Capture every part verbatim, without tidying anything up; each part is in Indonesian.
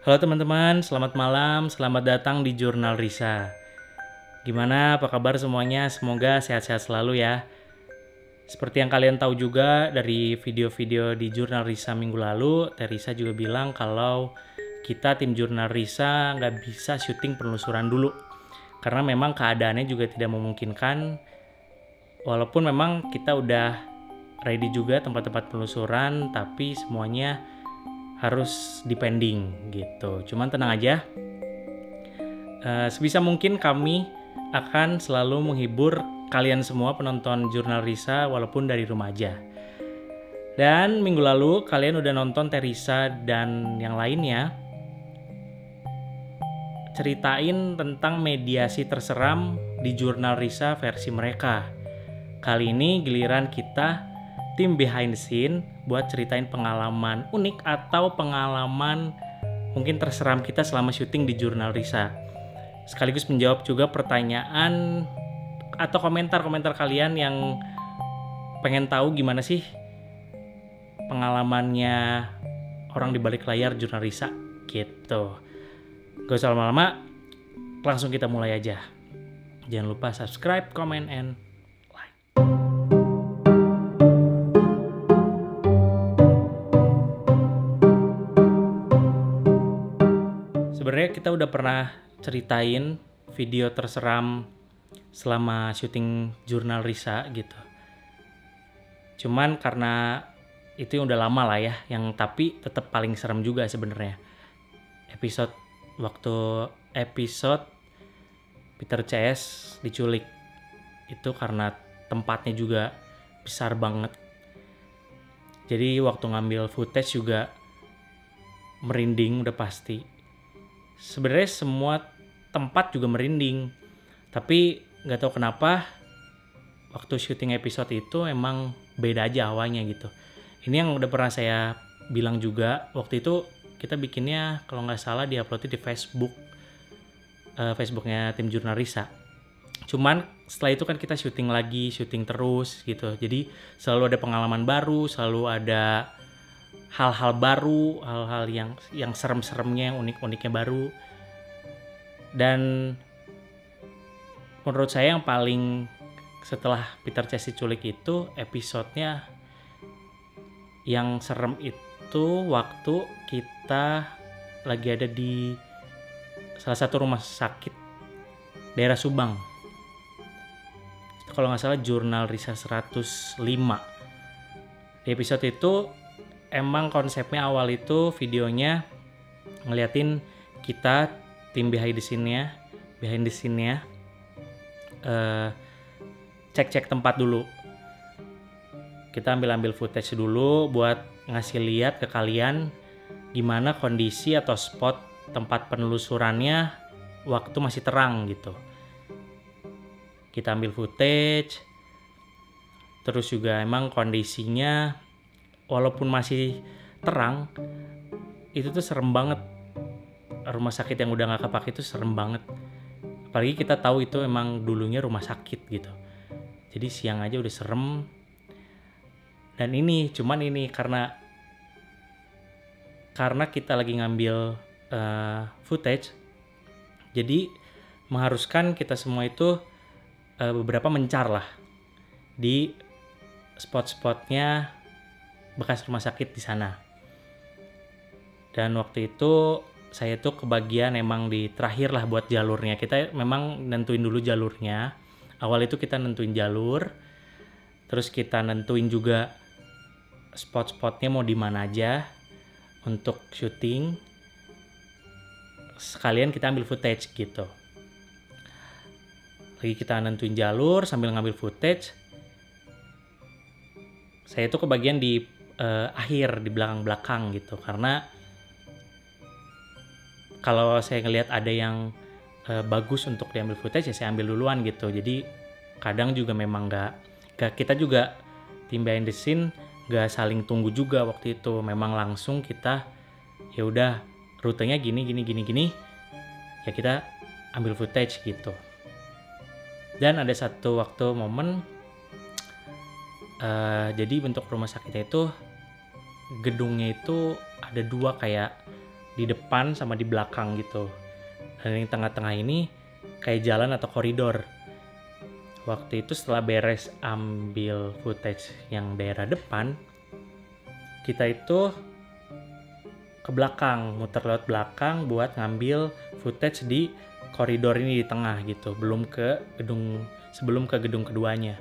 Halo teman-teman, selamat malam, selamat datang di Jurnal Risa. Gimana, apa kabar semuanya? Semoga sehat-sehat selalu ya. Seperti yang kalian tahu juga dari video-video di Jurnal Risa minggu lalu, Teresa juga bilang kalau kita tim Jurnal Risa nggak bisa syuting penelusuran dulu. Karena memang keadaannya juga tidak memungkinkan, walaupun memang kita udah ready juga tempat-tempat penelusuran, tapi semuanya harus depending gitu. Cuman tenang aja, uh, sebisa mungkin kami akan selalu menghibur kalian semua penonton Jurnal Risa walaupun dari rumah aja. Dan minggu lalu kalian udah nonton Teresa dan yang lainnya ceritain tentang mediasi terseram di Jurnal Risa versi mereka. Kali ini giliran kita tim behind the scene buat ceritain pengalaman unik atau pengalaman mungkin terseram kita selama syuting di Jurnal Risa. Sekaligus menjawab juga pertanyaan atau komentar-komentar kalian yang pengen tahu gimana sih pengalamannya orang di balik layar Jurnal Risa gitu. Gak usah lama-lama, langsung kita mulai aja. Jangan lupa subscribe, comment, and like. Sebenarnya kita udah pernah ceritain video terseram selama syuting Jurnal Risa gitu. Cuman karena itu udah lama lah ya, yang tapi tetap paling serem juga sebenarnya. Episode waktu episode Peter C S diculik itu karena tempatnya juga besar banget. Jadi waktu ngambil footage juga merinding udah pasti. Sebenarnya semua tempat juga merinding, tapi nggak tahu kenapa waktu syuting episode itu emang beda aja awalnya gitu. Ini yang udah pernah saya bilang juga, waktu itu kita bikinnya kalau nggak salah diuploadnya di Facebook, uh, Facebooknya tim Jurnal Risa. Cuman setelah itu kan kita syuting lagi, syuting terus gitu. Jadi selalu ada pengalaman baru, selalu ada hal-hal baru, hal-hal yang yang serem-seremnya, yang unik-uniknya baru. Dan menurut saya yang paling setelah Peter C S diculik itu episodenya yang serem itu waktu kita lagi ada di salah satu rumah sakit daerah Subang. Kalau nggak salah Jurnal Risa seratus lima. Di episode itu emang konsepnya awal itu videonya ngeliatin kita tim behind the scene-nya, behind the scene-nya uh, cek-cek tempat dulu. Kita ambil-ambil footage dulu buat ngasih lihat ke kalian gimana kondisi atau spot tempat penelusurannya waktu masih terang gitu. Kita ambil footage, terus juga emang kondisinya walaupun masih terang, itu tuh serem banget. Rumah sakit yang udah gak kepake itu serem banget. Apalagi kita tahu itu emang dulunya rumah sakit gitu. Jadi siang aja udah serem. Dan ini, cuman ini karena karena kita lagi ngambil uh, footage, jadi mengharuskan kita semua itu uh, beberapa mencar lah di spot-spotnya bekas rumah sakit di sana. Dan waktu itu saya tuh kebagian emang di terakhir lah buat jalurnya. Kita memang nentuin dulu jalurnya. Awal itu kita nentuin jalur, terus kita nentuin juga spot-spotnya mau di mana aja untuk syuting. Sekalian kita ambil footage gitu. Lagi kita nentuin jalur sambil ngambil footage. Saya tuh kebagian di uh, akhir, di belakang-belakang gitu. Karena kalau saya ngelihat ada yang uh, bagus untuk diambil footage ya saya ambil duluan gitu. Jadi kadang juga memang nggak, nggak kita juga tim behind the scene nggak saling tunggu juga waktu itu. Memang langsung kita ya udah rutenya gini gini gini gini ya kita ambil footage gitu. Dan ada satu waktu momen uh, jadi bentuk rumah sakitnya itu gedungnya itu ada dua kayak di depan sama di belakang gitu. Dan yang tengah-tengah ini kayak jalan atau koridor. Waktu itu setelah beres ambil footage yang daerah depan, kita itu ke belakang, muter lewat belakang buat ngambil footage di koridor ini di tengah gitu, belum ke gedung sebelum ke gedung keduanya.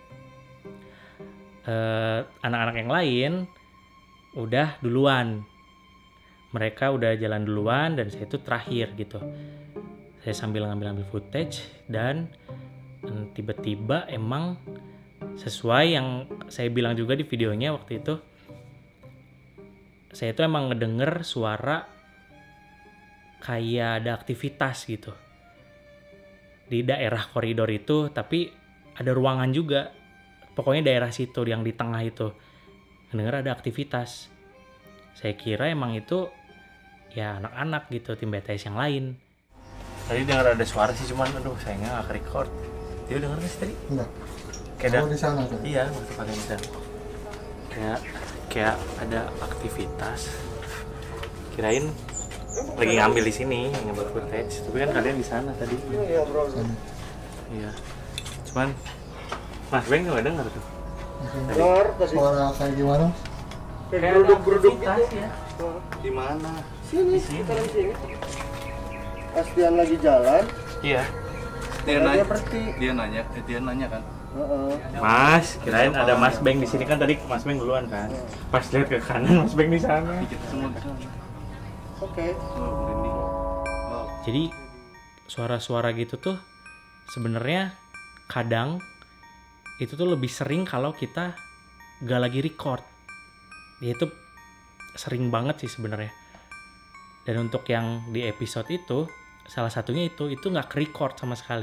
Eh, anak-anak yang lain udah duluan, mereka udah jalan duluan dan saya itu terakhir gitu. Saya sambil ngambil-ngambil footage dan tiba-tiba emang sesuai yang saya bilang juga di videonya waktu itu, saya itu emang ngedenger suara kayak ada aktivitas gitu di daerah koridor itu, tapi ada ruangan juga. Pokoknya daerah situ yang di tengah itu ngedenger ada aktivitas. Saya kira emang itu ya anak-anak gitu, tim B T S yang lain. Tadi dengar ada suara sih, cuman aduh sayangnya nggak record. Dia denger nggak sih tadi? Enggak. Kayak oh, di sana tuh. Iya, waktu pakai di sana. Kayak kayak ada aktivitas. Kirain lagi ngambil di sini, ngambil footage. Tapi kan kalian di sana tadi. Iya, iya, bro. Sana. Iya. Cuman Mas Beng nggak dengar tuh. Dengar tadi. Suara kayak gimana? Kayak geruduk-geruduk gitu ya. Di mana? Sini, di sini. di sini. Astian lagi jalan. Iya. Dia nanya, dia berhenti. Dia nanya, eh, dia nanya kan. Uh-uh. Mas, kirain ada Mas Beng di sini kan, tadi Mas Beng duluan kan. Pas lihat ke kanan Mas Beng di sana. Kita semua di sana. Oke. Oh, merinding. Oh. Jadi suara-suara gitu tuh sebenarnya kadang itu tuh lebih sering kalau kita gak lagi record. Ya itu sering banget sih sebenarnya. Dan untuk yang di episode itu, salah satunya itu itu nggak ke-record sama sekali.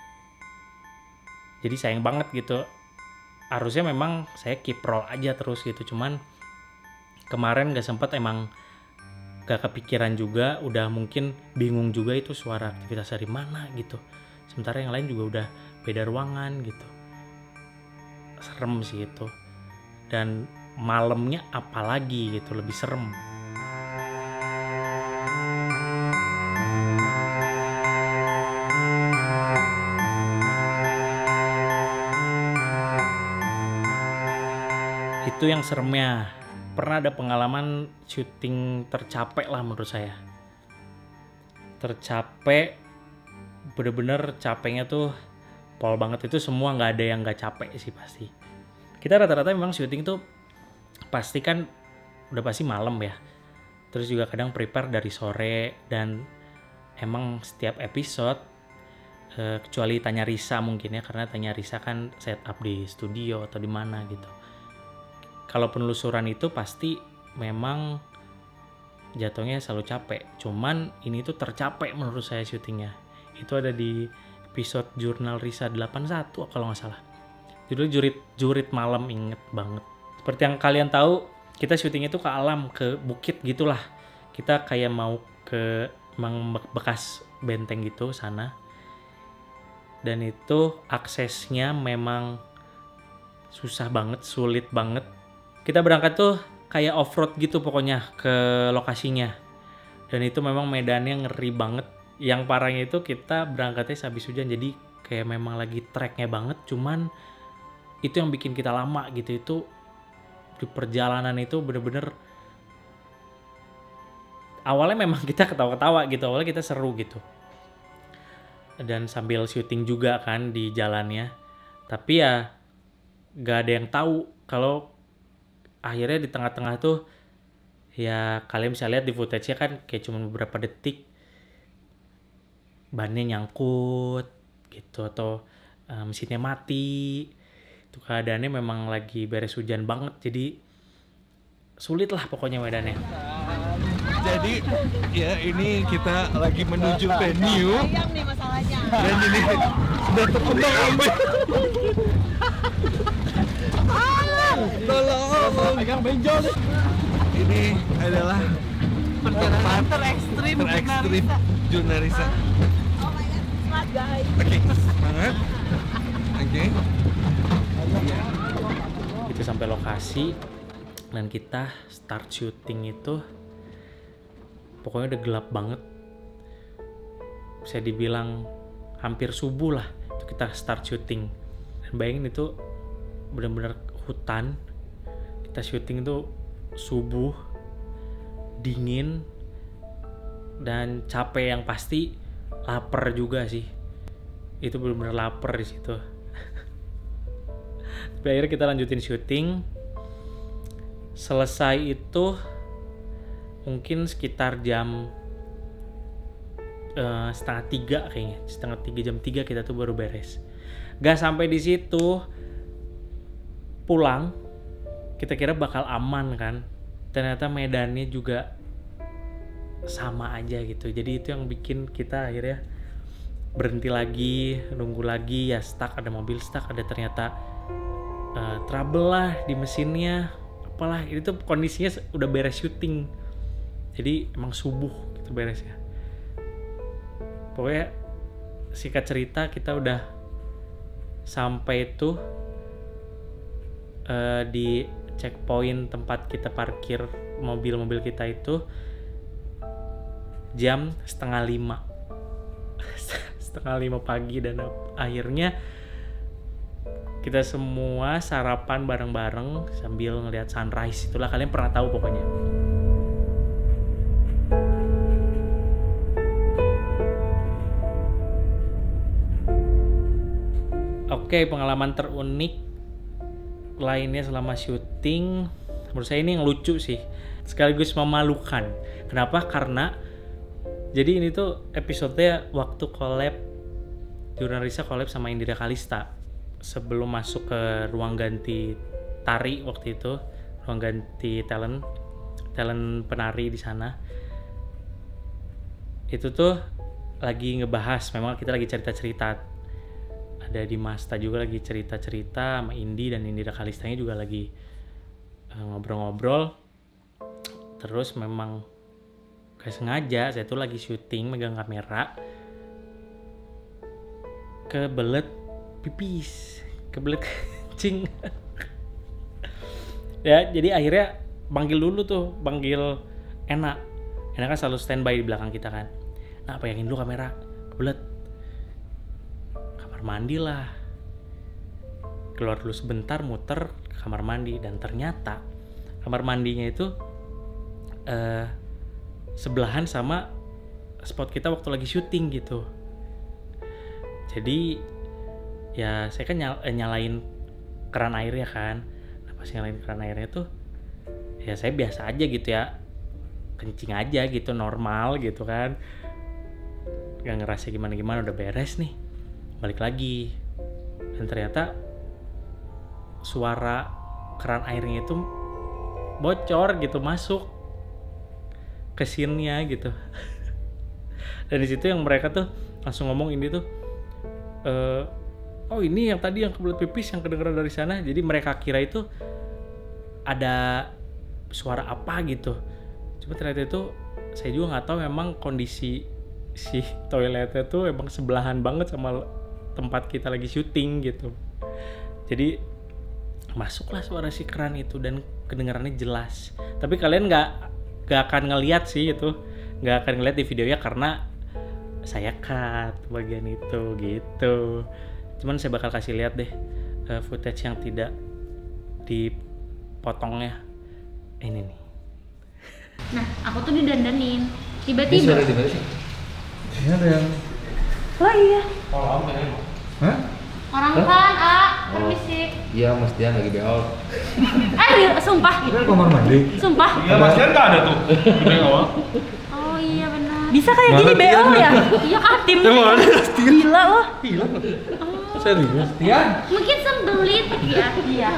Jadi sayang banget gitu. Harusnya memang saya keep roll aja terus gitu. Cuman kemarin gak sempet, emang gak kepikiran juga. Udah mungkin bingung juga itu suara aktivitas dari mana gitu. Sementara yang lain juga udah beda ruangan gitu. Serem sih itu. Dan malamnya apalagi gitu, lebih serem. Itu yang seremnya. Pernah ada pengalaman syuting tercapek lah menurut saya. Tercapek, bener-bener capeknya tuh pol banget. Itu semua nggak ada yang nggak capek sih pasti. Kita rata-rata memang syuting tuh pasti kan udah pasti malam ya. Terus juga kadang prepare dari sore, dan emang setiap episode eh, kecuali Tanya Risa mungkin ya, karena Tanya Risa kan setup di studio atau di mana gitu. Kalau penelusuran itu pasti memang jatuhnya selalu capek. Cuman ini tuh tercapek menurut saya syutingnya. Itu ada di episode Jurnal Risa delapan puluh satu kalau nggak salah. Judulnya Jurit Jurit Malam, inget banget. Seperti yang kalian tahu, kita syuting itu ke alam, ke bukit gitulah. Kita kayak mau ke emang bekas benteng gitu sana. Dan itu aksesnya memang susah banget, sulit banget. Kita berangkat tuh kayak off-road gitu pokoknya ke lokasinya. Dan itu memang medannya ngeri banget. Yang parahnya itu kita berangkatnya sehabis hujan, jadi kayak memang lagi treknya banget. Cuman itu yang bikin kita lama gitu. Itu di perjalanan itu bener-bener awalnya memang kita ketawa-ketawa gitu. Awalnya kita seru gitu. Dan sambil syuting juga kan di jalannya. Tapi ya gak ada yang tahu kalau akhirnya di tengah-tengah tuh ya kalian bisa lihat di footage-nya kan kayak cuma beberapa detik bannya nyangkut gitu, atau uh, mesinnya mati. Itu keadaannya memang lagi beres hujan banget, jadi sulit lah pokoknya medannya. Jadi ya ini kita lagi menuju venue. Ayam nih masalahnya. Dan ini sudah terkembang ambek. Tolong, pegang benjol. Ini adalah Perjalanan terekstrim terekstrim Jurnal Risa. Oh my god, smart guys. Oke, semangat. Oke. Itu sampai lokasi dan kita start syuting itu pokoknya udah gelap banget, bisa dibilang hampir subuh lah itu kita start syuting. Dan bayangin itu benar-benar hutan, kita syuting itu subuh, dingin dan capek, yang pasti lapar juga sih. Itu benar-benar lapar di situ. Tapi akhirnya kita lanjutin syuting. Selesai itu mungkin sekitar jam uh, setengah tiga kayaknya, setengah tiga jam tiga kita tuh baru beres. Gak sampai di situ pulang, kita kira bakal aman kan. Ternyata medannya juga sama aja gitu. Jadi itu yang bikin kita akhirnya berhenti lagi, nunggu lagi, ya stuck, ada mobil stuck, ada ternyata uh, trouble lah di mesinnya, apalah. Itu kondisinya udah beres syuting, jadi emang subuh gitu beresnya. Pokoknya singkat cerita kita udah sampai tuh uh, di checkpoint tempat kita parkir mobil-mobil kita itu jam setengah lima setengah lima pagi, dan akhirnya kita semua sarapan bareng-bareng sambil ngelihat sunrise. Itulah, kalian pernah tahu pokoknya. Oke, pengalaman terunik lainnya selama syuting, menurut saya ini yang lucu sih, sekaligus memalukan. Kenapa? Karena jadi ini tuh episode-nya waktu collab, Jurnal Risa collab sama Indira Kalista sebelum masuk ke ruang ganti tari waktu itu, ruang ganti talent, talent penari di sana. Itu tuh lagi ngebahas, memang kita lagi cerita-cerita. Ada di Masta juga lagi cerita-cerita sama Indi, dan Indira Kalistanya juga lagi uh, ngobrol-ngobrol. Terus memang gak sengaja saya tuh lagi syuting megang kamera, kebelet pipis, kebelet kencing. Ya, jadi akhirnya panggil dulu tuh, panggil Enak. Enak kan selalu standby di belakang kita kan. Nah, pegangin dulu kamera, kebelet. Kamar mandi lah. Keluar dulu sebentar, muter ke kamar mandi, dan ternyata kamar mandinya itu eh uh, sebelahan sama spot kita waktu lagi syuting gitu. Jadi ya saya kan nyal- nyalain keran airnya kan. Nah, pas nyalain keran airnya tuh ya saya biasa aja gitu ya, kencing aja gitu, normal gitu kan, gak ngerasa gimana-gimana, udah beres nih, balik lagi. Dan ternyata suara keran airnya itu bocor gitu, masuk ke scene-nya gitu. Dan di situ yang mereka tuh langsung ngomong ini tuh e, oh ini yang tadi yang kebelet pipis yang kedengeran dari sana. Jadi mereka kira itu ada suara apa gitu. Cuma ternyata itu saya juga nggak tahu, memang kondisi si toiletnya tuh emang sebelahan banget sama tempat kita lagi syuting gitu. Jadi masuklah suara si keran itu dan kedengarannya jelas. Tapi kalian nggak gak akan ngeliat sih itu, gak akan ngeliat di videonya karena saya cut bagian itu gitu. Cuman saya bakal kasih lihat deh uh, footage yang tidak dipotongnya ini nih. Nah, aku tuh didandanin tiba-tiba. Ini di mana sih? Ini ada yang... Oh iya. Oh, apa ya? Hah? Orang kan, A, permisi. Iya, Mas Dian lagi beol. Eh, iya, sumpah. Ini kamar mandi. Sumpah. Iya, Mas Dian nggak ada tuh. Di awal. Oh iya benar. Bisa kayak gini B O ya? Iya kan tim. Gila loh. Gila. Serius? Dian. Mungkin sembelit ya. Iya.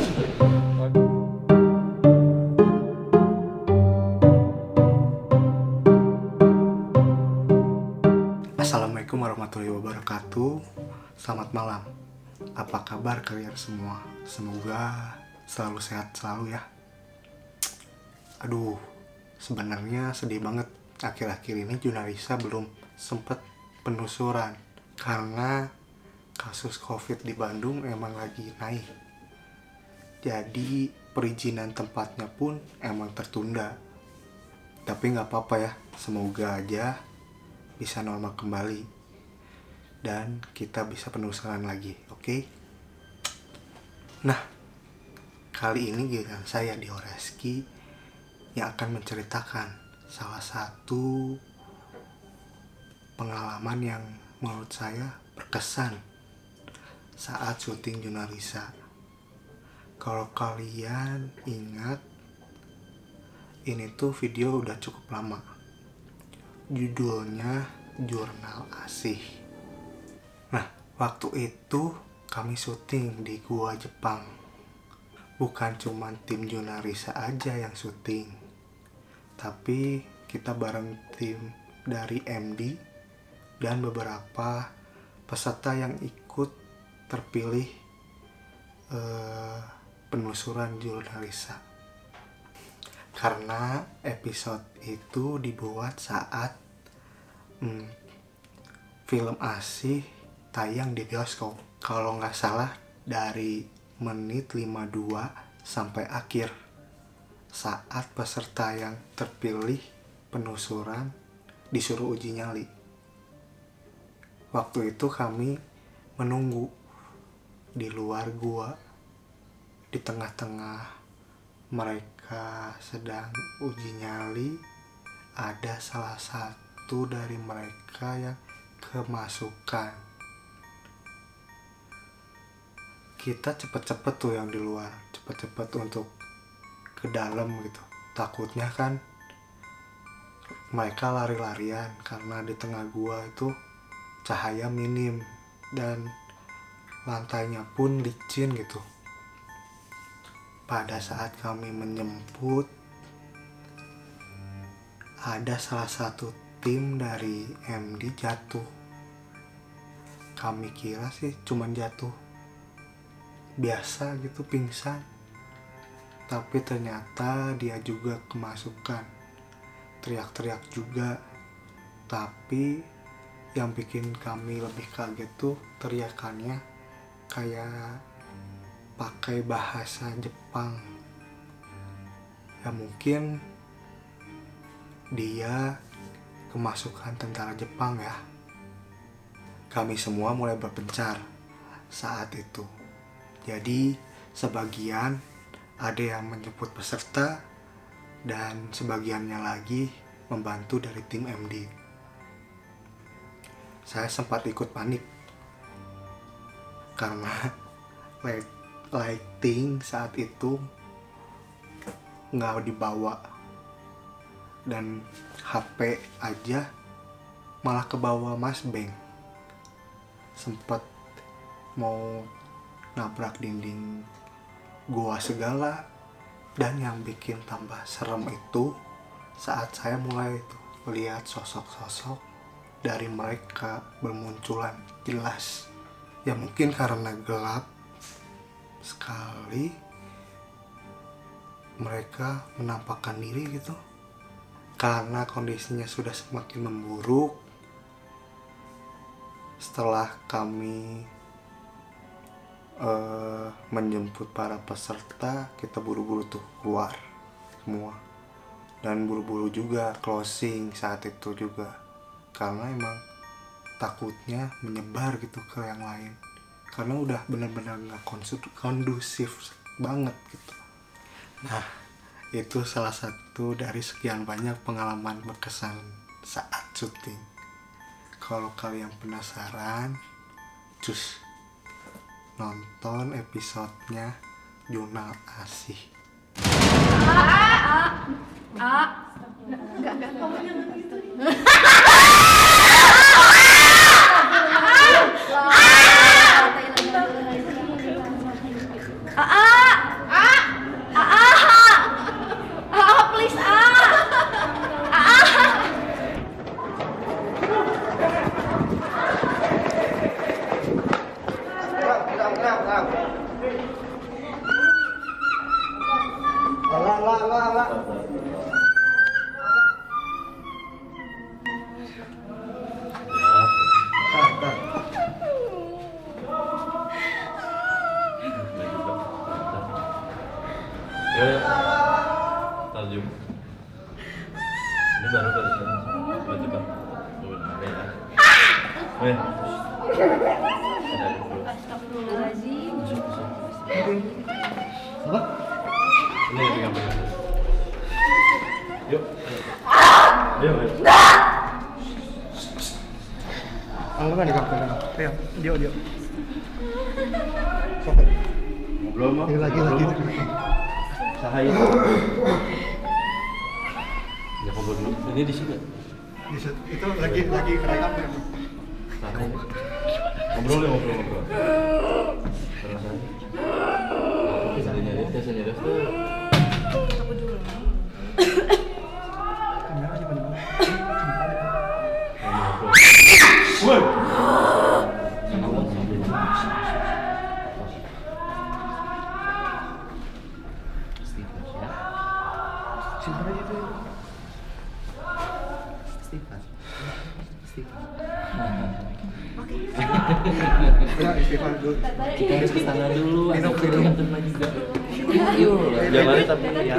Assalamualaikum warahmatullahi wabarakatuh. Selamat malam. Apa kabar kalian semua? Semoga selalu sehat selalu ya. Aduh, sebenarnya sedih banget. Akhir-akhir ini Jurnal Risa belum sempet penelusuran karena kasus COVID di Bandung emang lagi naik. Jadi perizinan tempatnya pun emang tertunda. Tapi nggak apa-apa ya, semoga aja bisa normal kembali dan kita bisa penelusuran lagi, oke? Okay? Nah, kali ini giliran saya Dio Reski yang akan menceritakan salah satu pengalaman yang menurut saya berkesan saat syuting Jurnal Risa. Kalau kalian ingat, ini tuh video udah cukup lama. Judulnya Jurnal Asih. Nah, waktu itu kami syuting di Gua Jepang. Bukan cuma tim Jurnal Risa aja yang syuting, tapi kita bareng tim dari M D dan beberapa peserta yang ikut terpilih eh, penelusuran Jurnal Risa. Karena episode itu dibuat saat hmm, film Asih tayang di bioskop. Kalau nggak salah dari menit lima puluh dua sampai akhir, saat peserta yang terpilih penelusuran disuruh uji nyali. Waktu itu kami menunggu di luar gua, di tengah-tengah mereka sedang uji nyali, ada salah satu dari mereka yang kemasukan. Kita cepet-cepet tuh yang di luar, cepet-cepet untuk ke dalam gitu. Takutnya kan mereka lari-larian karena di tengah gua itu cahaya minim dan lantainya pun licin gitu. Pada saat kami menjemput, ada salah satu tim dari M D jatuh. Kami kira sih cuman jatuh biasa gitu, pingsan. Tapi ternyata dia juga kemasukan. Teriak-teriak juga. Tapi yang bikin kami lebih kaget tuh teriakannya kayak pakai bahasa Jepang. Ya mungkin dia kemasukan tentara Jepang ya. Kami semua mulai berpencar saat itu. Jadi sebagian ada yang menjemput peserta dan sebagiannya lagi membantu dari tim M D. Saya sempat ikut panik karena lighting saat itu nggak dibawa dan H P aja malah kebawa Mas Beng. Sempet mau nabrak dinding gua segala. Dan yang bikin tambah serem itu saat saya mulai tuh melihat sosok-sosok dari mereka bermunculan jelas. Ya mungkin karena gelap sekali mereka menampakkan diri gitu. Karena kondisinya sudah semakin memburuk, setelah kami uh, menjemput para peserta, kita buru-buru tuh keluar semua. Dan buru-buru juga closing saat itu juga. Karena emang takutnya menyebar gitu ke yang lain. Karena udah benar-benar gak kondusif banget gitu. Nah, itu salah satu dari sekian banyak pengalaman berkesan saat syuting. Kalau kalian penasaran, cus nonton episodenya Jurnal Asih. Tarjum. Weh. Astagfirullahaladzim. Apa? Ini pegang pegang. Yuk. Ayo, ayo. Angkat kan di kampung. Ayo, dia dia. Ngobrol mah. Ini lagi lagi. Sahaya. Ya ngobrol dulu. Ini di sini. Di situ itu lagi lagi kerekam ya. Sahaya. Ngobrol ya ngobrol ngobrol. Terus aja. Bisa nyari, bisa nyari tuh. Kamera di mana? Woi. Simpan aja itu. Stefan. Stefan. Ya, istighfar dulu. Kita harus ke sana dulu. Minum, minum. Kita lagi juga. Yuk, jangan tapi ya.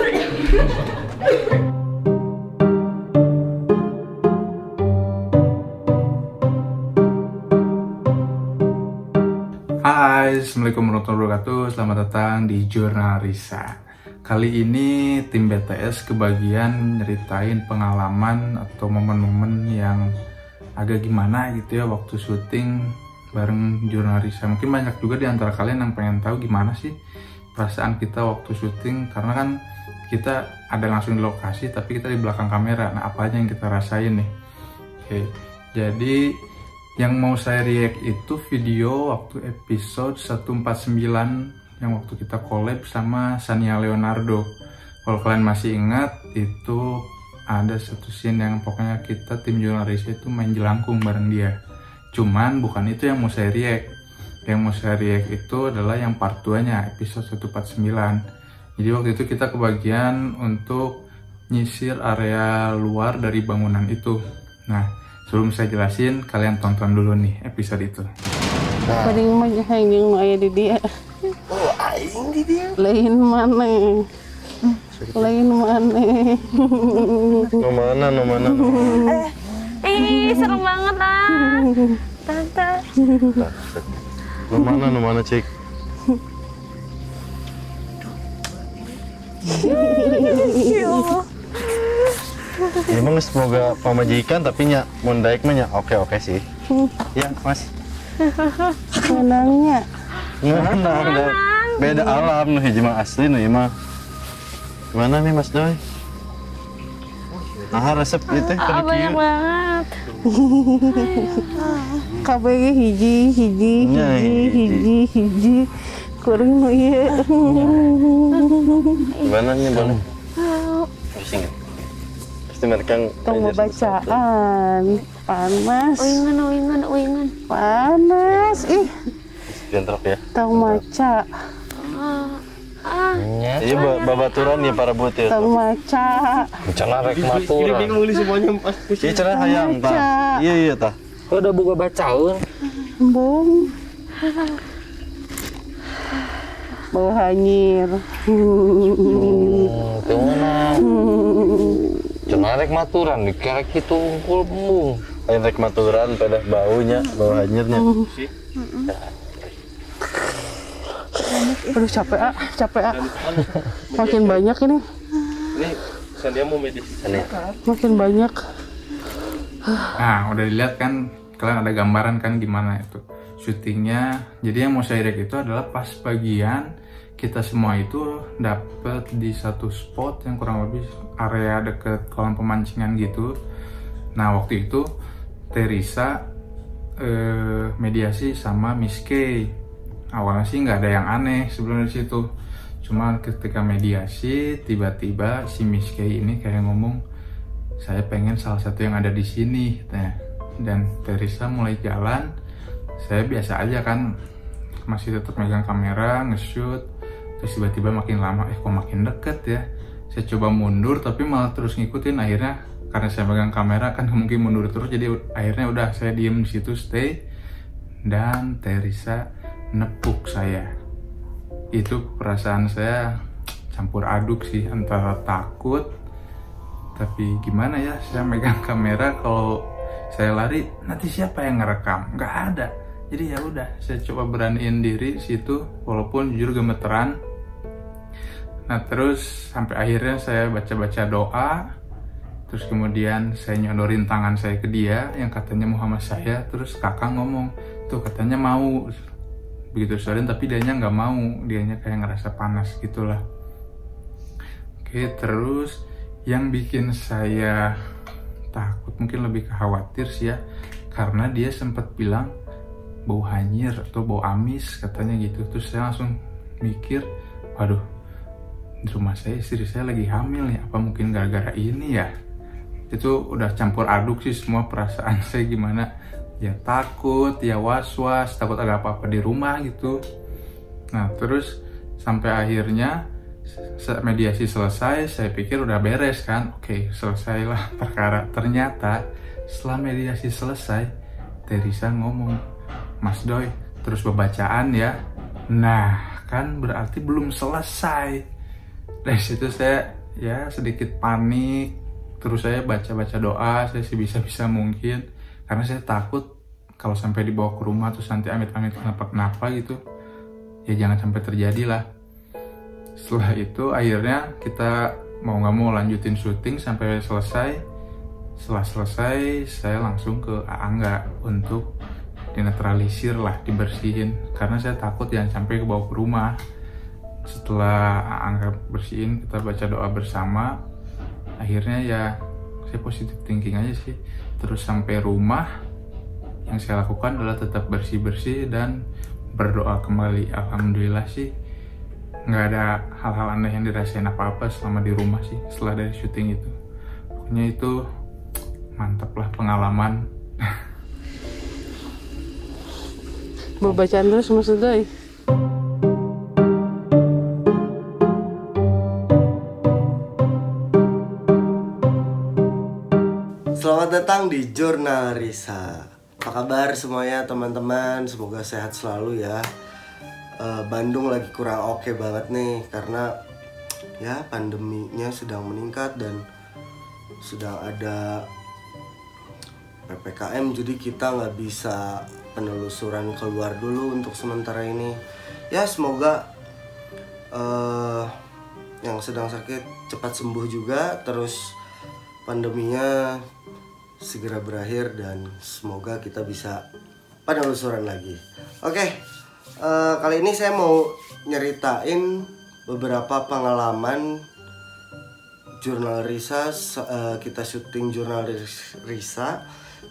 Hai, Assalamualaikum warahmatullahi wabarakatuh. Selamat datang di Jurnal Risa. Kali ini tim B T S kebagian nyeritain pengalaman atau momen-momen yang agak gimana gitu ya waktu syuting bareng Jurnal Risa. Mungkin banyak juga di antara kalian yang pengen tahu gimana sih perasaan kita waktu syuting, karena kan kita ada langsung di lokasi tapi kita di belakang kamera. Nah, apa aja yang kita rasain nih? Oke, jadi yang mau saya react itu video waktu episode seratus empat puluh sembilan yang waktu kita collab sama Sania Leonardo. Kalau kalian masih ingat, itu ada satu scene yang pokoknya kita tim Jurnal Risa itu main jelangkung bareng dia. Cuman bukan itu yang mau saya react. Yang mau saya react itu adalah yang part dua nya episode seratus empat puluh sembilan. Jadi waktu itu kita kebagian untuk nyisir area luar dari bangunan itu. Nah, sebelum saya jelasin, kalian tonton dulu nih episode itu. Paling mah yang aya di dia. Oh, aing di dia. Lain mana? Lain mana? No mana, no mana. Ih, seru banget lah. Tante. No mana, no mana cik. Emang semoga pamajikan tapi nya mun daek mah nya oke-oke sih. Ya, Mas. Menangnya. Menang, dah. Beda alam nu hiji mah asli nu ieu mah. Gimana nih Mas Doy? Nah, resep itu Ah, banyak banget. Kabeh ge hiji hiji Nya, hiji hiji. hiji hiji. Kuring nu ieu. Gimana nih, boleh? Pusing. Pasti mereka Tong bacaan. Panas. Uingan, uingan, uingan. Panas. Ih, Bentrok ya. tong maca. Ah, ah. Iya, ba- babaturan ya para butir. Tong maca. Bencana rek matur. Bingung li semuanya pas pusing. Iya cerah hayang tah. Iya iya tah. Kok udah buka bacaun? Bung. Bau hanyir. Hmm, teu mana. Cenah rek maturan dikerek kitu unggul embung. Lain rek maturan pada baunya, bau hanyirnya. Aduh capek ah, capek ah. Makin banyak ini, Ini Sandia mau medis. makin banyak. Nah, udah dilihat kan, kalian ada gambaran kan gimana itu syutingnya. Jadi yang mau saya react itu adalah pas bagian kita semua itu dapet di satu spot yang kurang lebih area deket kolam pemancingan gitu. Nah, waktu itu Teresa eh, mediasi sama Miss K. Awalnya sih nggak ada yang aneh sebelum di situ. Cuma ketika mediasi, tiba-tiba si Miss K ini kayak ngomong, saya pengen salah satu yang ada di sini. Nah, dan Teresa mulai jalan. Saya biasa aja kan, masih tetap megang kamera, nge-shoot. Terus tiba-tiba makin lama, eh kok makin deket ya. Saya coba mundur, tapi malah terus ngikutin. Akhirnya karena saya megang kamera kan mungkin mundur terus, jadi akhirnya udah saya diem di situ, stay. Dan Teresa nepuk saya. Itu perasaan saya campur aduk sih, antara takut, tapi gimana ya, saya megang kamera, kalau Saya lari, nanti siapa yang ngerekam? Nggak ada. Jadi ya udah, saya coba beraniin diri situ, walaupun jujur gemeteran. Nah terus sampai akhirnya saya baca-baca doa, terus kemudian saya nyodorin tangan saya ke dia yang katanya Muhammad saya, terus kakak ngomong, tuh katanya mau. Begitu sodorin tapi dianya nggak mau, dianya kayak ngerasa panas gitulah. Oke, terus yang bikin saya takut, mungkin lebih khawatir sih ya, karena dia sempat bilang bau hanyir atau bau amis katanya gitu. Terus saya langsung mikir, waduh, di rumah saya istri saya lagi hamil nih, apa mungkin gara-gara ini ya? Itu udah campur aduk sih semua perasaan saya, gimana ya, takut, ya was-was, takut ada apa-apa di rumah gitu. Nah terus sampai akhirnya mediasi selesai, saya pikir udah beres kan, oke selesailah perkara. Ternyata setelah mediasi selesai, Teresa ngomong, Mas Doi, terus pembacaan ya. Nah kan berarti belum selesai. Dari situ saya ya sedikit panik, terus saya baca-baca doa, saya sebisa-bisa mungkin, karena saya takut kalau sampai dibawa ke rumah terus nanti amit-amit kenapa-kenapa gitu, ya jangan sampai terjadi lah. Setelah itu akhirnya kita mau nggak mau lanjutin syuting sampai selesai. Setelah selesai saya langsung ke Aangga untuk dinetralisir lah, dibersihin, karena saya takut jangan sampai kebawa ke rumah. Setelah Aangga bersihin, kita baca doa bersama, akhirnya ya saya positif thinking aja sih. Terus sampai rumah yang saya lakukan adalah tetap bersih-bersih dan berdoa kembali. Alhamdulillah sih nggak ada hal-hal aneh yang dirasain apa-apa selama di rumah sih setelah dari syuting itu. Pokoknya itu mantap lah pengalaman. Mau bacaan terus Mas Doi? Selamat datang di Jurnal Risa. Apa kabar semuanya teman-teman? Semoga sehat selalu ya. uh, Bandung lagi kurang oke banget nih, karena ya pandeminya sedang meningkat dan sedang ada P P K M. Jadi kita nggak bisa penelusuran keluar dulu untuk sementara ini. Ya semoga uh, yang sedang sakit cepat sembuh juga, terus pandeminya segera berakhir dan semoga kita bisa penelusuran lagi. Oke, uh, kali ini saya mau nyeritain beberapa pengalaman Jurnal Risa. Uh, kita syuting Jurnal Risa,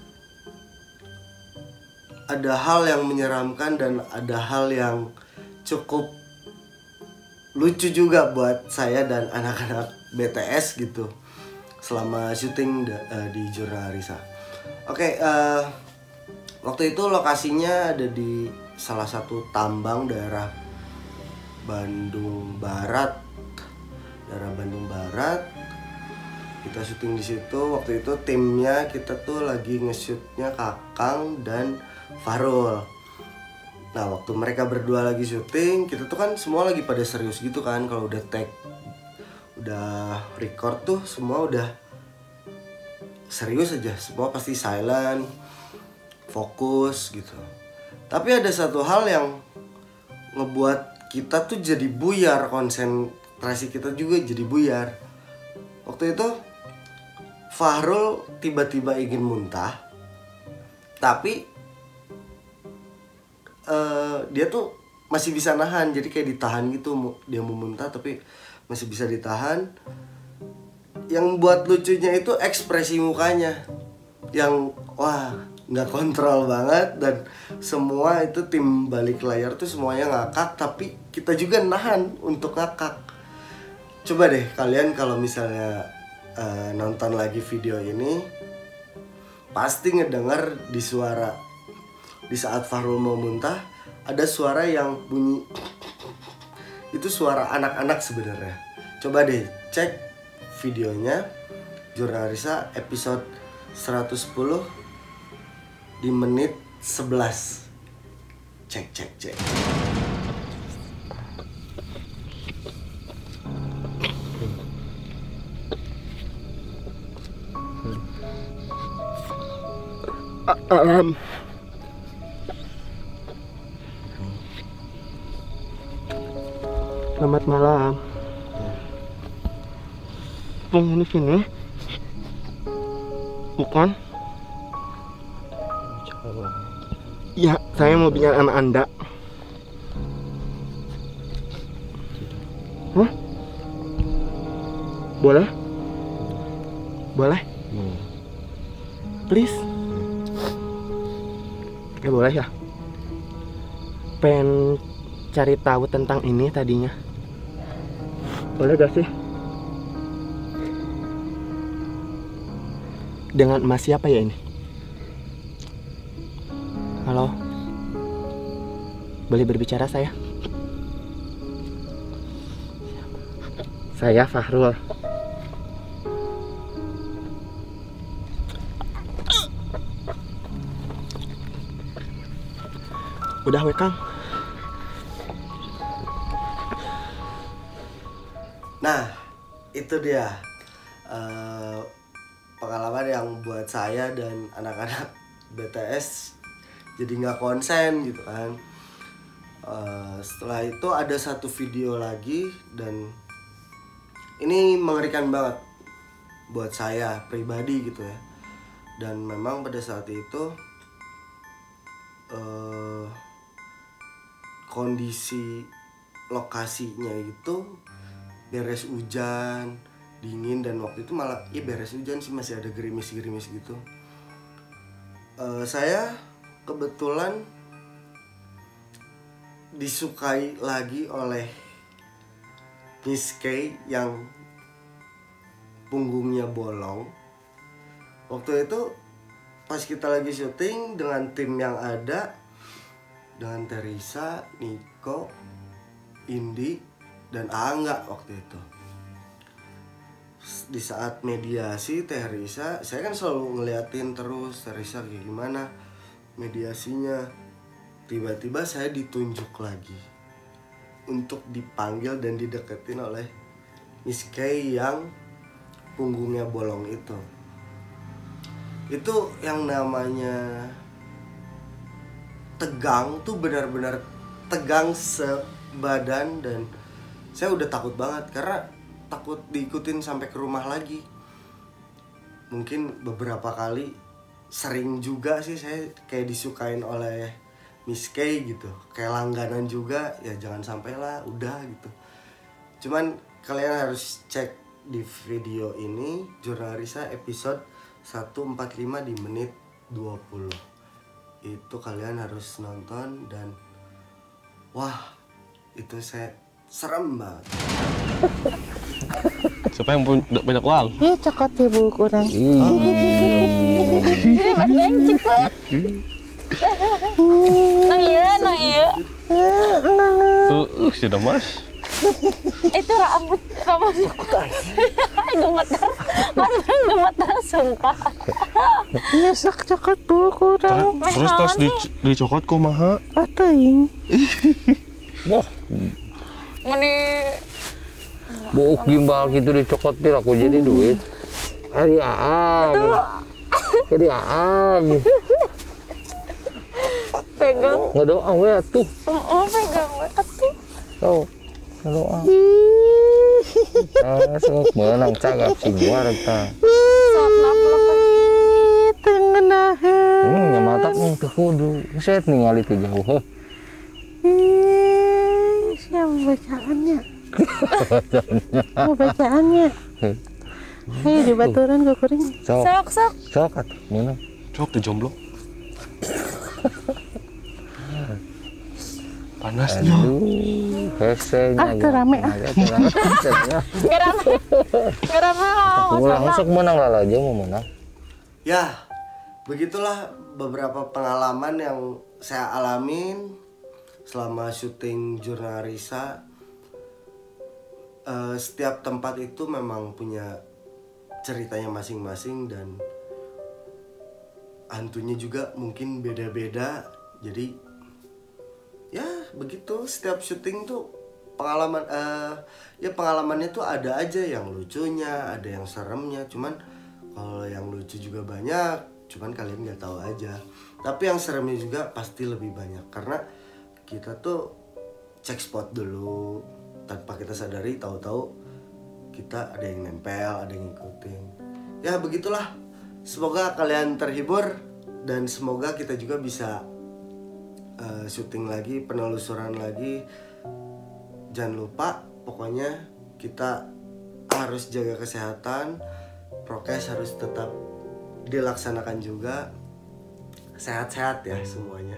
ada hal yang menyeramkan dan ada hal yang cukup lucu juga buat saya dan anak-anak B T S gitu selama syuting uh, di Jurnal Risa. Oke, uh, waktu itu lokasinya ada di salah satu tambang daerah Bandung Barat, daerah Bandung Barat. Kita syuting di situ. Waktu itu timnya kita tuh lagi nge-shootnya Kakang dan Farul. Nah waktu mereka berdua lagi syuting, kita tuh kan semua lagi pada serius gitu kan. Kalau udah take, udah record tuh semua udah serius aja, semua pasti silent, fokus gitu. Tapi ada satu hal yang ngebuat kita tuh jadi buyar, konsentrasi kita juga jadi buyar. Waktu itu Fahrul tiba-tiba ingin muntah, tapi uh, dia tuh masih bisa nahan, jadi kayak ditahan gitu. Dia mau muntah tapi masih bisa ditahan. Yang buat lucunya itu ekspresi mukanya yang wah nggak kontrol banget, dan semua itu tim balik layar tuh semuanya ngakak, tapi kita juga nahan untuk ngakak. Coba deh kalian kalau misalnya uh, nonton lagi video ini, pasti ngedengar di suara di saat Fahrul mau muntah ada suara yang bunyi. Itu suara anak-anak sebenarnya. Coba deh cek videonya Jurnal Risa episode seratus sepuluh di menit sebelas. Cek cek cek. Alam. Selamat malam. Penghuni sini? Bukan? Ya, saya mau bicara sama Anda. Hah? Boleh? Boleh? Please? Ya boleh ya. Pengen cari tahu tentang ini tadinya. Boleh gak sih? Dengan emas siapa ya ini? Halo? Boleh berbicara saya? Saya Fahrul. Udah we Kang. Nah, itu dia uh, pengalaman yang buat saya dan anak-anak B T S jadi nggak konsen gitu kan. Uh, setelah itu ada satu video lagi dan ini mengerikan banget buat saya pribadi gitu ya. Dan memang pada saat itu uh, kondisi lokasinya itu beres hujan, dingin, dan waktu itu malah ya beres hujan sih, masih ada gerimis-gerimis gitu. Uh, saya kebetulan disukai lagi oleh Miss K yang punggungnya bolong. Waktu itu pas kita lagi syuting dengan tim yang ada, dengan Teresa, Niko, Indi, dan Angga waktu itu. Di saat mediasi Teresa, saya kan selalu ngeliatin terus Teresa kayak gimana mediasinya. Tiba-tiba saya ditunjuk lagi untuk dipanggil dan dideketin oleh Miss K yang punggungnya bolong itu. Itu yang namanya tegang tuh, benar-benar tegang sebadan, dan saya udah takut banget karena takut diikutin sampai ke rumah lagi. Mungkin beberapa kali, sering juga sih saya kayak disukain oleh Miss K gitu, kayak langganan juga, ya jangan sampai lah, udah gitu. Cuman kalian harus cek di video ini Jurnal Risa episode seratus empat puluh lima di menit dua puluh. Itu kalian harus nonton dan wah, itu saya serem banget. Siapa yang punya banyak uang? Ih, cokot ibu kurang. No iya, no iya. Uh, sudah mas. Itu rambut, rambut. Gemetar, gemetar, gemetar, sumpah. Iya, sak cokot bu kurang. Terus tas di dicokot kumaha? Ating. Wah. Meni. Buuk gimbal gitu dicokot dir aku jadi duit. Hari aam. Hari aam. Pegang. Ngedoa we atuh. Oh, pegang we atuh. Tuh. Ngedoa. Ah, sok menang cagap sing warta. Sok naflok. Tengenaheun. Hmm, nyamatak nih teu kudu. Set ningali teh jauh heuh. Ih, siapa bacaannya? Mau bacaannya? Ayo dibaturan ke kuring. Sok. Sok, sok. Sok atuh meunang. Sok teh jomblo. Panasnya. Aduh, hesenya. Ah, terame ah. Gak rame. Gak rame loh. Ulang sok menang lah aja mau menang. Ya, begitulah beberapa pengalaman yang saya alamin selama syuting Jurnal Risa. Uh, setiap tempat itu memang punya ceritanya masing-masing dan hantunya juga mungkin beda-beda. Jadi ya begitu, setiap syuting tuh pengalaman uh, ya pengalamannya tuh ada aja yang lucunya, ada yang seremnya. Cuman kalau yang lucu juga banyak, cuman kalian nggak tahu aja. Tapi yang seremnya juga pasti lebih banyak karena kita tuh cek spot dulu tanpa kita sadari, tahu-tahu kita ada yang nempel, ada yang ngikutin. Ya begitulah. Semoga kalian terhibur dan semoga kita juga bisa uh, syuting lagi, penelusuran lagi. Jangan lupa, pokoknya kita harus jaga kesehatan, prokes harus tetap dilaksanakan juga. Sehat-sehat ya semuanya.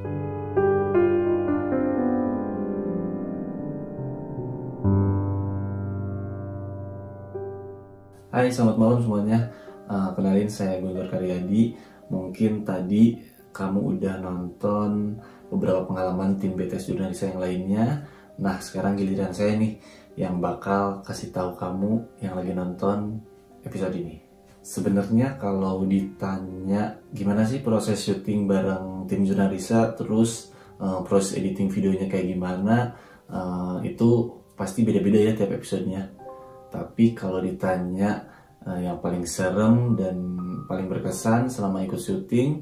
Hai, selamat malam semuanya. Uh, kenalin, saya Guntur Karyadi. Mungkin tadi kamu udah nonton beberapa pengalaman tim B T S Jurnalisa yang lainnya. Nah, sekarang giliran saya nih yang bakal kasih tahu kamu yang lagi nonton episode ini. Sebenarnya kalau ditanya gimana sih proses syuting bareng tim Jurnalisa, terus uh, proses editing videonya kayak gimana, uh, itu pasti beda-beda ya tiap episodenya. Tapi kalau ditanya uh, yang paling serem dan paling berkesan selama ikut syuting,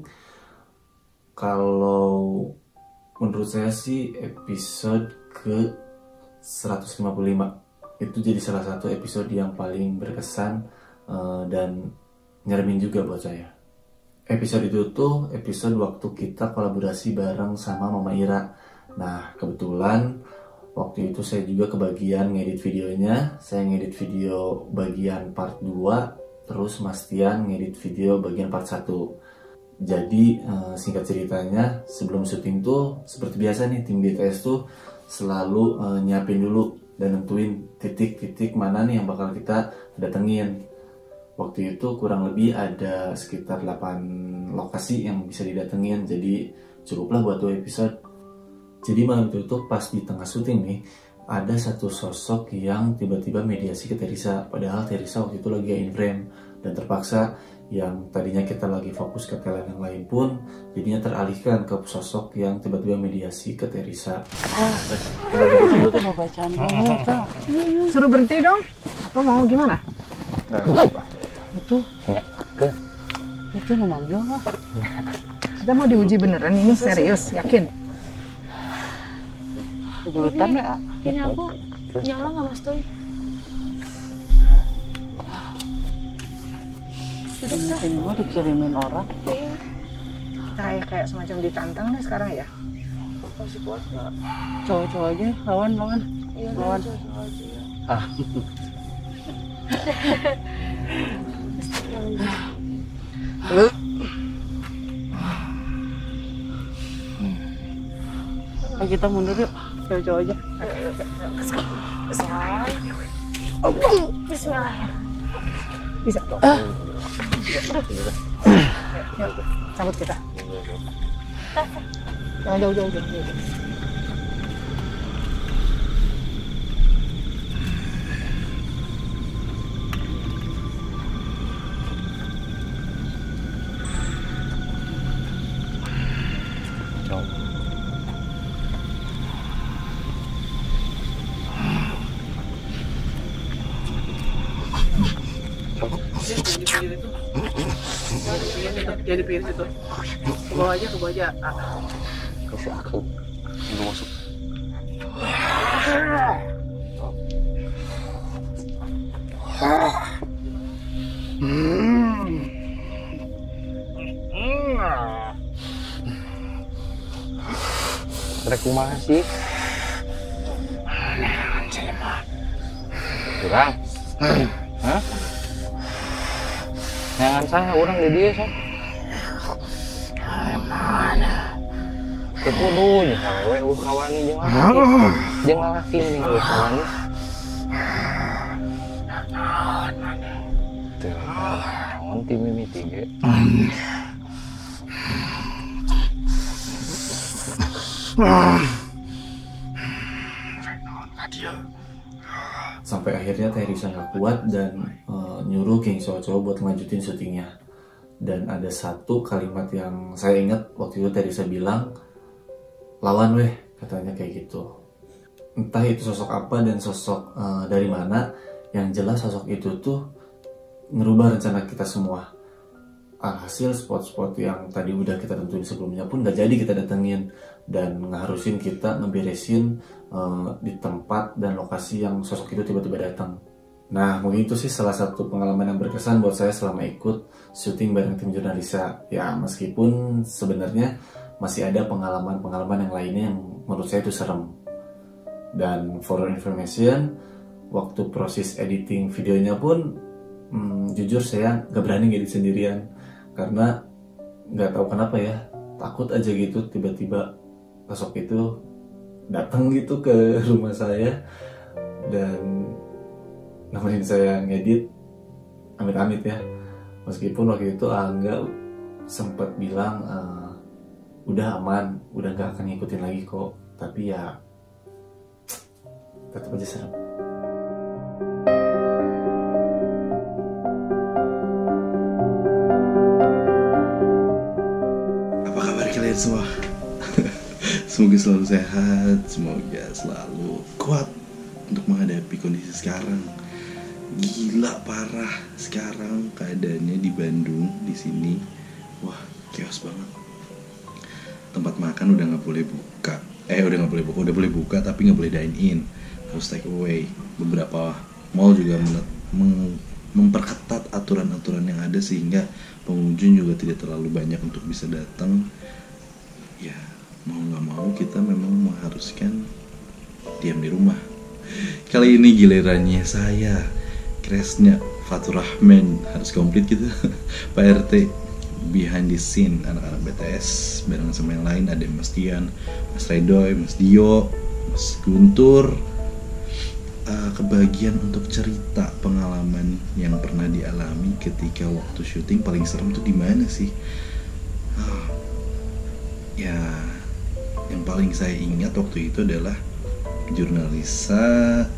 kalau menurut saya sih episode ke seratus lima puluh lima itu jadi salah satu episode yang paling berkesan uh, dan nyeremin juga buat saya. Episode itu tuh episode waktu kita kolaborasi bareng sama Mama Ira. Nah, kebetulan waktu itu saya juga kebagian ngedit videonya. Saya ngedit video bagian part dua, terus Mas Tian ngedit video bagian part satu. Jadi uh, singkat ceritanya, sebelum syuting tuh seperti biasa nih tim B T S tuh selalu uh, nyiapin dulu dan nentuin titik-titik mana nih yang bakal kita datengin. Waktu itu kurang lebih ada sekitar delapan lokasi yang bisa didatengin, jadi cukuplah buat dua episode. Jadi malam itu tuh pas di tengah syuting nih, ada satu sosok yang tiba-tiba mediasi ke Teresa, padahal Teresa waktu itu lagi in frame, dan terpaksa yang tadinya kita lagi fokus ke talent yang lain pun jadinya teralihkan ke sosok yang tiba-tiba mediasi ke Teresa. Itu mau bacaan kamu, Kak. Suruh berhenti dong. Apa mau gimana? Itu itu memanggil lah. Kita mau diuji beneran ini, serius, yakin? Kebelutan ya? Ini aku nyala nggak Mas Tuy? Ini mau dikirimin orang. Iya. Kayak kayak semacam ditantang nih sekarang ya. Masih kuat nggak? Cowok-cowok aja, lawan lawan. Iya, lawan. cowok aja. Ah. Lu. Ayo kita mundur yuk, cowok-cowok aja. Bismillah. Bisa. Ah. Yuk, cabut kita. Jangan jauh-jauh. Jadi pinggir situ. Ke bawah aja, ke bawah aja. Kasih aku. Udah masuk. Terima kasih. Kurang. Hah? Jangan saya orang di dia sok. Mana? Kekudunya sawewe uh kawani jeung lalaki. Jeung lalaki nih uh kawani. Teu. Naon ti mimiti ge. Sampai akhirnya Teresa nggak kuat dan uh, nyuruh geng cowok-cowok buat ngelanjutin syutingnya. Dan ada satu kalimat yang saya ingat waktu itu Teresa bilang, lawan weh, katanya kayak gitu. Entah itu sosok apa dan sosok uh, dari mana, yang jelas sosok itu tuh ngerubah rencana kita semua. alhasil spot-spot yang tadi udah kita tentuin sebelumnya pun gak jadi kita datengin, dan ngeharusin kita ngeberesin uh, di tempat dan lokasi yang sosok itu tiba-tiba datang. Nah, mungkin itu sih salah satu pengalaman yang berkesan buat saya selama ikut syuting bareng tim Jurnalisa. Ya, meskipun sebenarnya masih ada pengalaman-pengalaman yang lainnya yang menurut saya itu serem. Dan for information, waktu proses editing videonya pun hmm, jujur saya gak berani ngedit sendirian, karena gak tahu kenapa ya, takut aja gitu tiba-tiba sosok itu datang gitu ke rumah saya dan nemenin saya ngedit, amit-amit ya. Meskipun waktu itu Angga sempat bilang uh, udah aman, udah gak akan ngikutin lagi kok, tapi ya tetap aja serem. Apa kabar kalian semua? Semoga selalu sehat, semoga selalu kuat untuk menghadapi kondisi sekarang. Gila parah sekarang keadaannya di Bandung, di sini. Wah, chaos banget. Tempat makan udah nggak boleh buka. Eh, udah nggak boleh buka, udah boleh buka tapi nggak boleh dine in. Harus take away. Beberapa mall juga mem- memperketat aturan-aturan yang ada sehingga pengunjung juga tidak terlalu banyak untuk bisa datang. Ya, mau nggak mau kita memang mengharuskan diam di rumah. Kali ini gilirannya saya, Kresnya Fatur Rahman, harus komplit gitu. Pak R T behind the scene, anak-anak B T S bareng sama yang lain, ada Mas Tian, Mas Redoy, Mas Dio, Mas Guntur. Uh, kebagian untuk cerita pengalaman yang pernah dialami ketika waktu syuting. Paling serem tuh di mana sih? Uh, ya, yang paling saya ingat waktu itu adalah Jurnalisa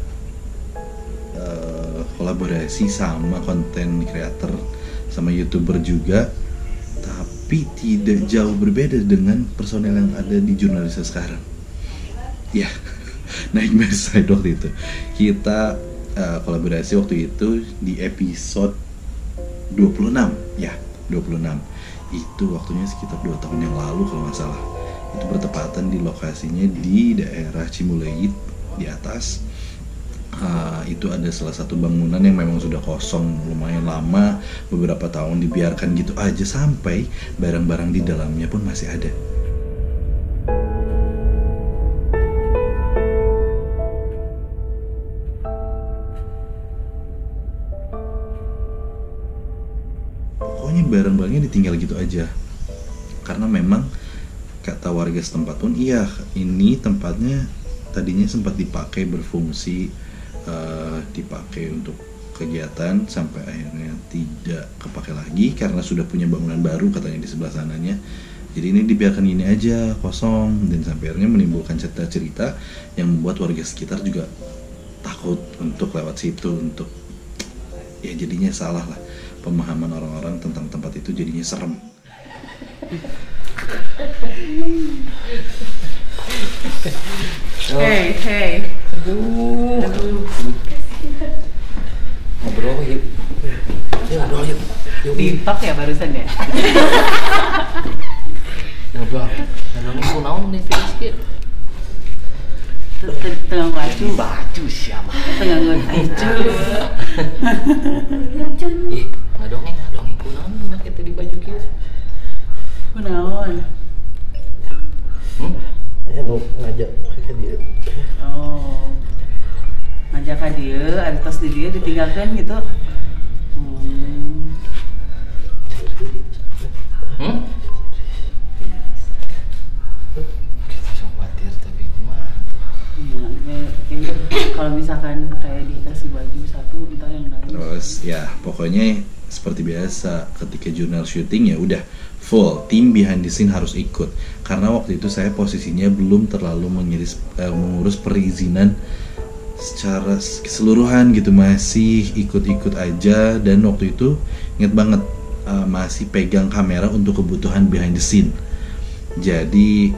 uh, kolaborasi sama konten creator sama YouTuber juga, tapi tidak jauh berbeda dengan personel yang ada di Jurnalisa sekarang. Ya. Yeah. Nightmare Side waktu itu kita uh, kolaborasi waktu itu di episode dua puluh enam ya, dua puluh enam itu waktunya sekitar dua tahun yang lalu kalau nggak salah. Itu bertepatan di lokasinya di daerah Cimuleit di atas. Uh, itu ada salah satu bangunan yang memang sudah kosong lumayan lama, beberapa tahun dibiarkan gitu aja sampai barang-barang di dalamnya pun masih ada. Barang-barangnya ditinggal gitu aja karena memang kata warga setempat pun iya, ini tempatnya tadinya sempat dipakai berfungsi, uh, dipakai untuk kegiatan sampai akhirnya tidak kepakai lagi karena sudah punya bangunan baru katanya di sebelah sananya. Jadi ini dibiarkan ini aja kosong, dan sampai akhirnya menimbulkan cerita-cerita yang membuat warga sekitar juga takut untuk lewat situ, untuk ya jadinya salah lah pemahaman orang-orang tentang tempat itu, jadinya serem. Hey, hey. Aduh. Aduh. Ngobrol yuk. Yuk, ngobrol yuk. Tiktok ya barusan ya? Ngobrol. Ngomongin ku naon nih virus kieu? Tengah baju. Baju siapa? Tengah baju. Ih, ngadongeng, ngadongeng ku naon make teh di baju kieu? Kunaon? Hmm? Ya lu ngajak ke dia. Oh. Ngajak ka dieu, ada tos di dieu ditinggalkeun gitu. Hmm. Hmm? Kita sok khawatir tapi kumaha? Ya, kayak kalau misalkan kayak dikasih baju satu entar yang lain. Terus ya pokoknya seperti biasa ketika jurnal syuting ya udah full tim behind the scene harus ikut, karena waktu itu saya posisinya belum terlalu mengiris, uh, mengurus perizinan secara keseluruhan gitu, masih ikut-ikut aja. Dan waktu itu inget banget uh, masih pegang kamera untuk kebutuhan behind the scene. Jadi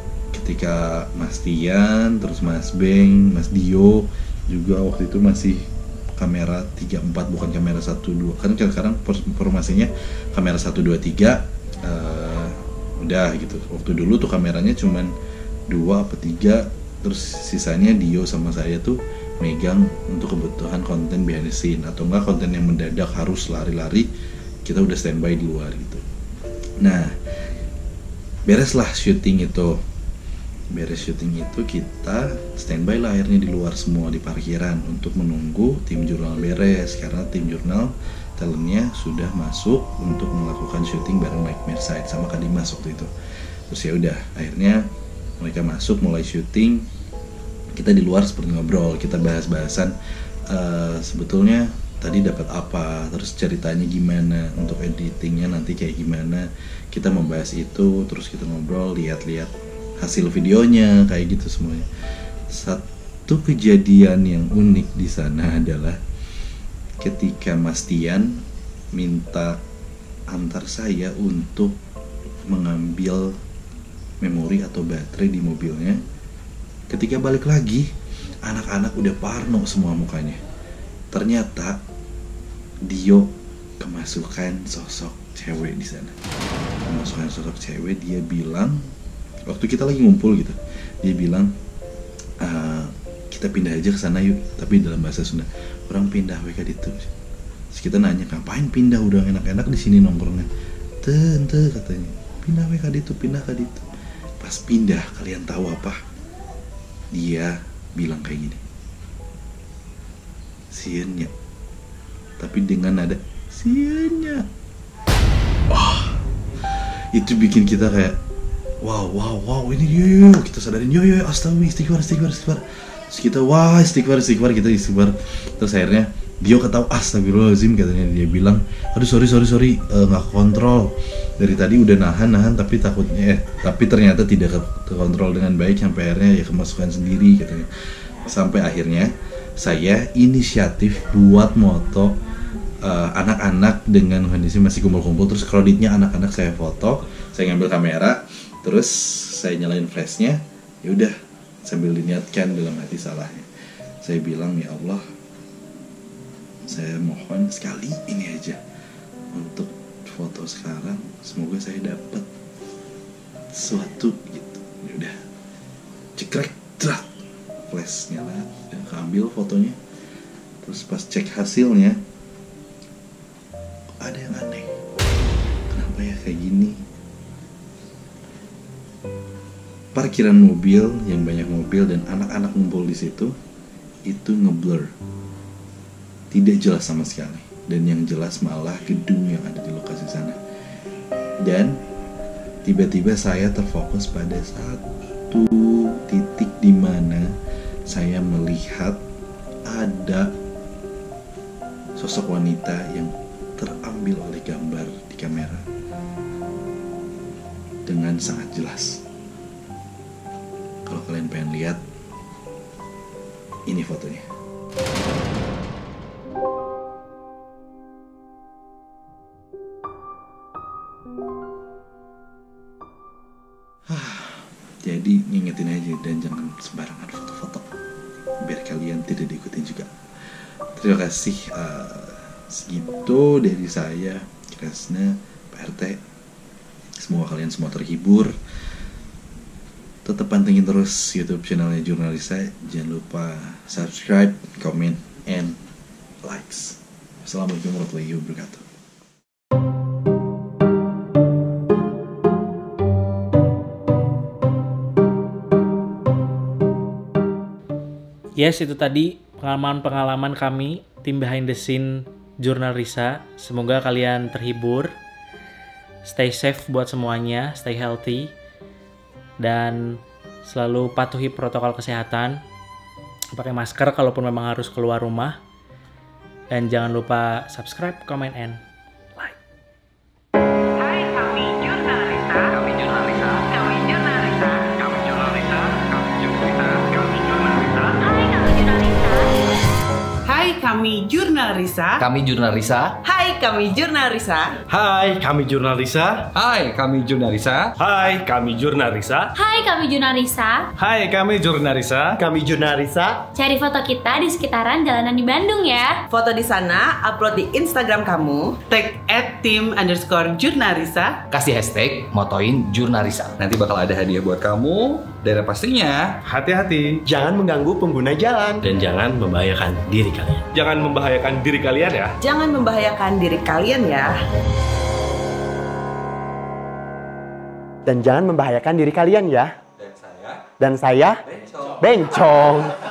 ketika Mas Tian, terus Mas Beng, Mas Dio juga waktu itu masih kamera tiga empat bukan kamera satu dua. Kan sekarang formasinya kamera satu dua tiga uh, udah gitu. Waktu dulu tuh kameranya cuman dua apa tiga, terus sisanya Dio sama saya tuh megang untuk kebutuhan konten behind the scene, atau enggak konten yang mendadak harus lari-lari, kita udah standby di luar gitu. Nah, bereslah syuting itu. Beres syuting itu kita standby lah akhirnya di luar semua di parkiran untuk menunggu tim jurnal beres, karena tim jurnal talentnya sudah masuk untuk melakukan syuting bareng Mike Mirside sama Kak Dimas waktu itu. Terus ya udah, akhirnya mereka masuk mulai syuting. Kita di luar seperti ngobrol, kita bahas-bahasan uh, sebetulnya tadi dapat apa, terus ceritanya gimana, untuk editingnya nanti kayak gimana. Kita membahas itu, terus kita ngobrol, lihat-lihat hasil videonya kayak gitu semuanya. Satu kejadian yang unik di sana adalah ketika Mas Tian minta antar saya untuk mengambil memori atau baterai di mobilnya. Ketika balik lagi, anak-anak udah parno semua mukanya. Ternyata Dio kemasukan sosok cewek di sana. Kemasukan sosok cewek, dia bilang waktu kita lagi ngumpul gitu, dia bilang uh, kita pindah aja ke sana yuk, tapi dalam bahasa Sunda. Orang pindah W K itu. Terus kita nanya, ngapain pindah, udah enak-enak di sini nongkrongnya. Tente katanya, pindah W K itu, pindah ke itu. Pas pindah, kalian tahu apa? Dia bilang kayak gini, siennya, tapi dengan nada siennya. Wah, itu bikin kita kayak wow wow wow, ini yuk, yuk kita sadarin, yuk yuk astagfirullah, istighfar istighfar istighfar. Terus kita wah istighfar istighfar, kita istighfar. Terus akhirnya Dio ketawa, astagfirullahaladzim katanya. Dia bilang, aduh sorry sorry sorry nggak uh, kontrol dari tadi, udah nahan nahan tapi takutnya eh tapi ternyata tidak terkontrol dengan baik, sampai akhirnya ya kemasukan sendiri katanya. Sampai akhirnya saya inisiatif buat moto uh, anak-anak dengan kondisi masih kumpul-kumpul, terus kreditnya anak-anak saya foto, saya ngambil kamera, terus saya nyalain flashnya, ya udah sambil diniatkan dalam hati salahnya. Saya bilang, ya Allah, saya mohon sekali ini aja untuk foto sekarang, semoga saya dapat sesuatu gitu. Ya udah, cekrek, drak, flash nyala, dan keambil fotonya. Terus pas cek hasilnya, ada yang aneh. Kenapa ya kayak gini? Parkiran mobil yang banyak mobil dan anak-anak ngumpul di situ itu ngeblur, tidak jelas sama sekali, dan yang jelas malah gedung yang ada di lokasi sana. Dan tiba-tiba saya terfokus pada satu titik di mana saya melihat ada sosok wanita yang terambil oleh gambar di kamera dengan sangat jelas. Kalau kalian pengen lihat, ini fotonya. Jadi ngingetin aja, dan jangan sembarangan foto-foto biar kalian tidak diikutin juga. Terima kasih. Uh, segitu dari saya, Kresna, Pak R T. Semoga kalian semua terhibur. Tetap pantengin terus YouTube channelnya Jurnalisa. Jangan lupa subscribe, comment, and likes. Assalamualaikum warahmatullahi wabarakatuh. Yes, itu tadi pengalaman-pengalaman kami, tim behind the scene Jurnal Risa. Semoga kalian terhibur. Stay safe buat semuanya, stay healthy, dan selalu patuhi protokol kesehatan. Pakai masker kalaupun memang harus keluar rumah. Dan jangan lupa subscribe, comment, and like. Hai, kami Jurnal Risa. Kami Jurnal Risa. Kami Jurnal Risa. Kami Jurnal Risa. Kami Jurnal Risa. Kami Jurnal Risa. Hai, kami Jurnal Risa. Hai, kami Jurnal Risa. Kami Jurnal Risa. Hai, Hai, kami Jurnal Risa. Hai, kami Jurnal Risa. Hai, kami Jurnal Risa. Hai, kami Jurnal Risa. Hai, kami Jurnal Risa. Hai, kami Jurnal Risa. Kami Jurnal Risa. Cari foto kita di sekitaran jalanan di Bandung ya. Foto di sana, upload di Instagram kamu. Tag at tim underscore Jurnal Risa. Kasih hashtag motoin Jurnal Risa. Nanti bakal ada hadiah buat kamu. Dan pastinya hati-hati, jangan mengganggu pengguna jalan dan jangan membahayakan diri kalian. Jangan membahayakan diri kalian ya. Jangan membahayakan diri kalian ya. Dan jangan membahayakan diri kalian ya. Dan saya Dan saya Bencong. Bencong.